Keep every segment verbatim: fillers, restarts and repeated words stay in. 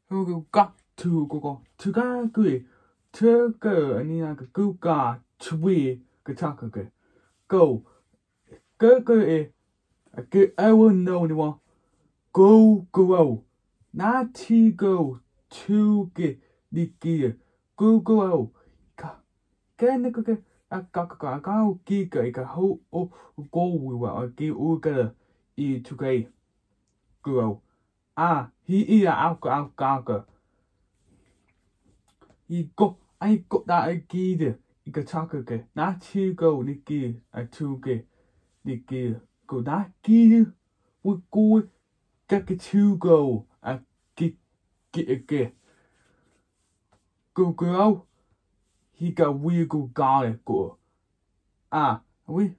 Go got to go go to ga gui. To go and you like go ga to we go talk again. Go. Go go eh. I get I will know anyone. Go go oh. Not to go to get the gear. Go go oh. Ka. Can the cook a kaka cow giga a ho oh go we were a gay uga e to gay. Go. Ah, he eat a alka alka. He go I got that a gear. You can talk again. Not to go the gear a two gay. The gear. Go that gear. We go get to go a get get again. Go go. He got we go garlic go. Ah, we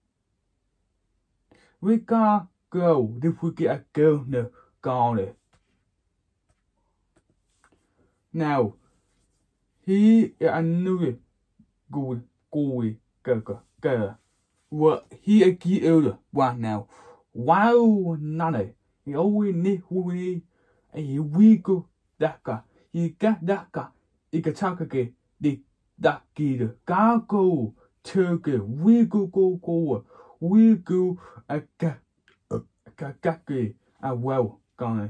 we got go. If we get a girl no garlic. Now he I knew it. Go go go go go. What he a key elder one now. Wow, none. He always need we a we go that guy. He got that guy. He can talk again. The that gear. Go. Turkey, we go go go, we go a ga a gaggy a well gone.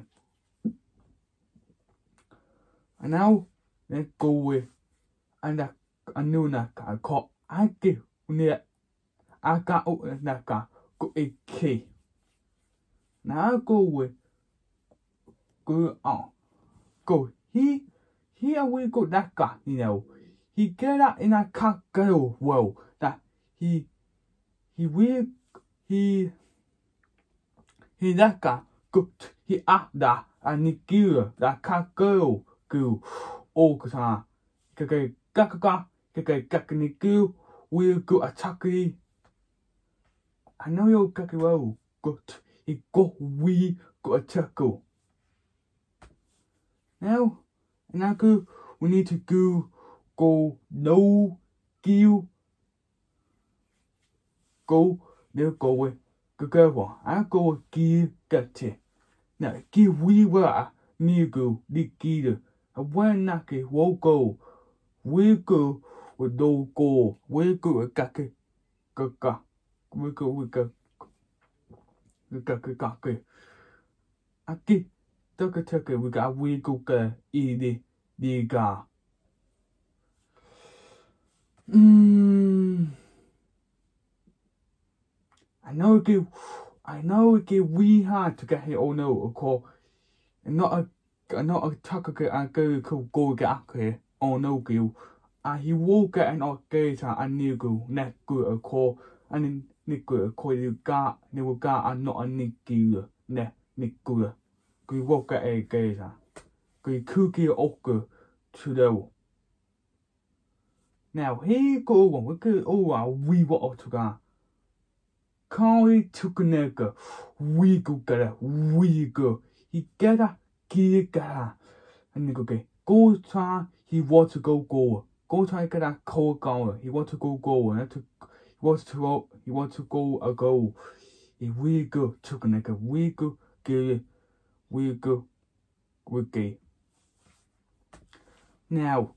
And now let's go with and a new naka call I give near I got naka go a key. Now go with go on go he here we go that guy, you know. He get out in a car go well that he he will he he that guy good he up that and he give that car go go oh cause ah cái cái cái cái cái cái cái này go will go attack he I know you cái cái well good he go we go attack go now now go we need to go go no give go nếu go with cái cái what I go give cái thế now give we were near go đi kia được when na cái wo go we go with do go we go với các cái cái cái we go với cái cái cái cái cái à cái đó cái thế cái we got we go cái ý đi đi cả Hmm. I know it I know it get we hard to get here. Oh no, of course. Not a not a tucker I go cool go get up here. Oh no, Gil. I he will get an odd gator and new go net good a call and in nickel a call you got never got and not a nickel ne nickel. Go walk at a gator. Go cookie ochre to the now he go one we go oh we were to go. Koi took a nigger, we go get a we go. He get a gear get and nigga get go try he want to go go. Go try get a cold goal. He want to go go and to he wants to go he want to go a goal. He we go took a nigger, we go get we go we get. Now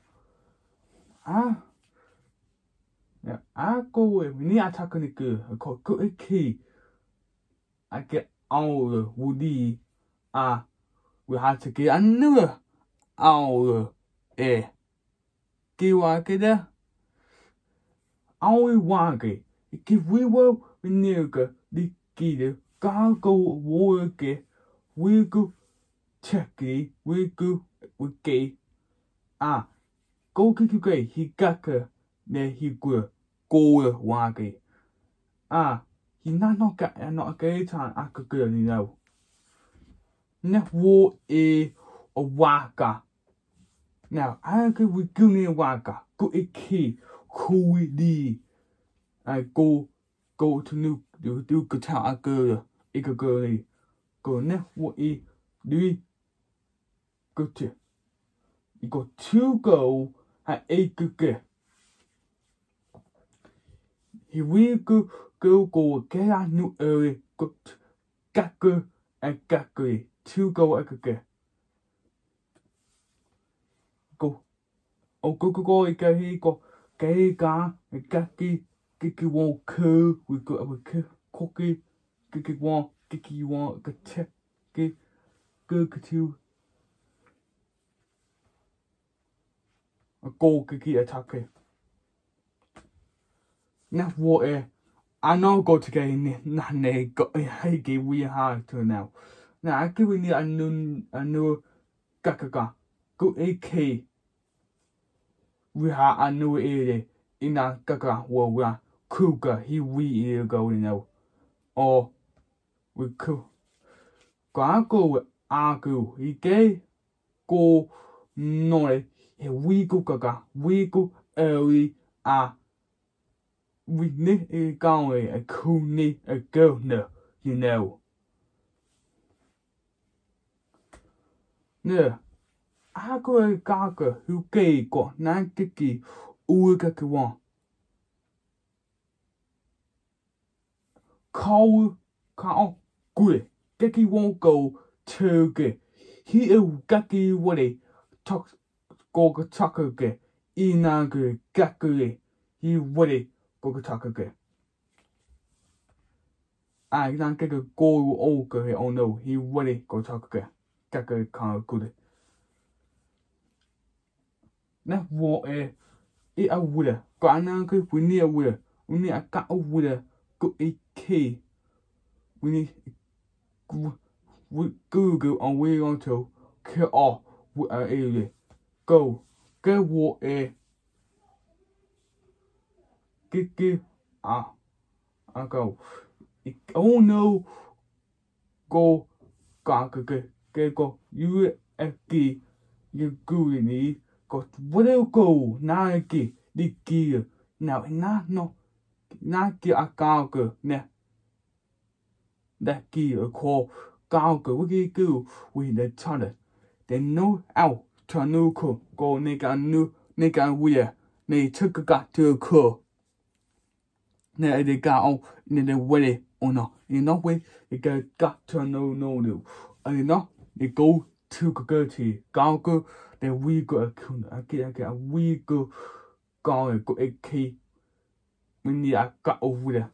ah yeah, I go with we need to talk on the good. I call good key. I get all the woody. Ah, we have to get another all eh. Give I get there. All we want get. If we were we need to the key. Go go work get. We go check it. We go we get. Ah, go kick you get. He got her. There he go. Go wagi. Ah, he not not got not a gay time I could go, you know. Ne war a a waka. Now I could we go near waka. Go a key. Who we di. I go go to new do do guitar I go. I could go go ne war a do go to. You got two go at a good get. He will go go go get a new area go gaku and gaku two go a good get. o go go go ka hi ko ke ka ka ki ki ki won ku we go we ku ko ki ki ki won ki ki won ka che ki go ka tu a go ki ki attack na wo e I know go to get in na ne go hey ge we ha to now na I give ni a nu a nu ka ka ka go a k we ha a nu e ina ka ka wo wa ku ka he we e go now or we ku ka go a go he ge go no e we go ka ka we go e a we ne e go e a ku ne a go no you know nè a go e ka ka hu ke ko na ki ki u ka ki won Kau ka gwe geki won't go to ge he u gaki wale talk go ga taka ge ina ge gaku he wale go ga taka ge I don't get a go o ge oh no he wale go taka ge gaku ka good na wo e e a wule ka na ge we ni a wule we ni a ka a wule go e ke we need we Google on we want to kill off with our area. Go, go what a get get ah I go. Oh no, go go go go go go you a key you go in got what go now key the key now not no not get a go ne that key a call go go we go with the tunnel. Then no out to no ko go nigga nu nigga we ne took a got to a ko ne they got on ne the way or no you know way they got got to no no no and you know they go to go to go go then we go a kun I get I get we go go go a key when you got over there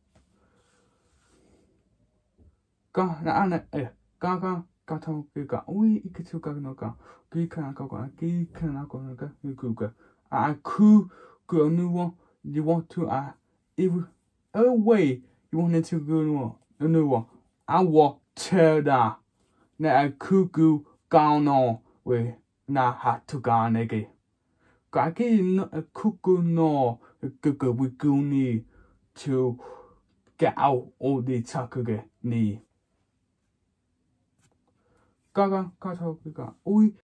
go na na eh go go go to go we ik to go no go cái khả năng có cái khả năng có cái cái cái à cứ cứ nu one you want to à if away you want to go nu nu one I walk tear da nè cứ cứ cao no we na hat to ga này cái cái cái cứ cứ no cái cái we go need to get out all the chuck cái ni cái cái cái thôi cái cái ui